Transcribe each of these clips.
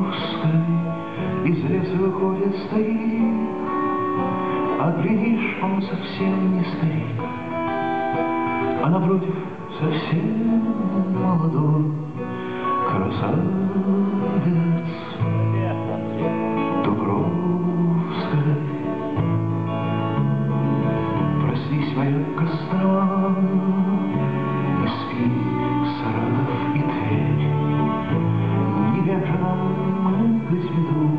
Дубровской из леса выходит старик, а глядишь, он совсем не старик, а напротив совсем молодой красавец. Дубровская, проснись, моя Кострома, не спи, Саратов и Тверь, не век же нам мыкать меду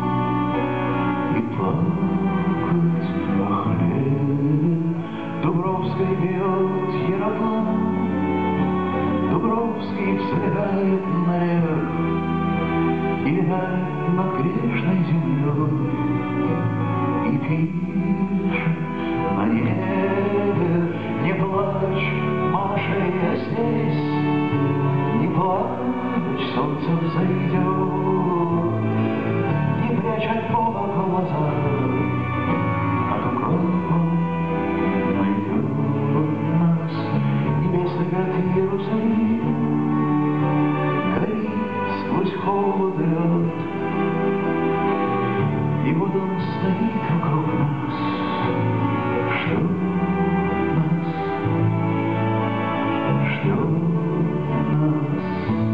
и плакать о хлебе. Дубровской бьет Яроплан, Дубровский взлетает наверх и летает над грешной землей и пишет на небе: не плачь, Маша, я здесь, не плачь, солнце взойдет, не прячь от Бога глаза, а как он найдет нас. Небесный город Иерусалим горит сквозь холод и лед, и вот он стоит вокруг нас, ждет нас, ждет нас.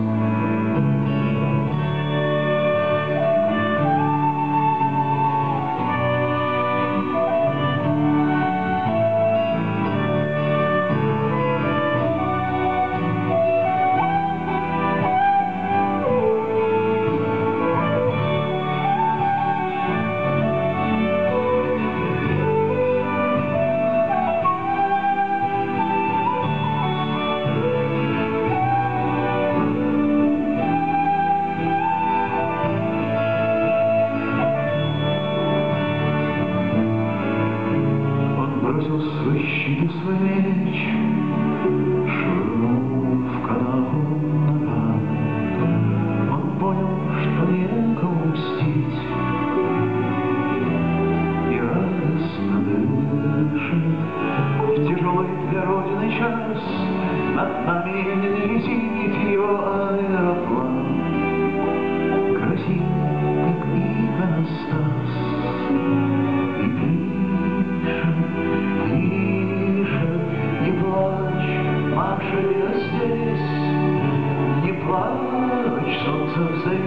Бросил свой щит и свой меч, швырнул в канаву ногами. Он понял, что некому мстить, и радостно дышит в тяжелый для Родины час. Над нами летит его аэроплан, красив, как иконостас, и Маша, я здесь, не плачь, солнце взойдет.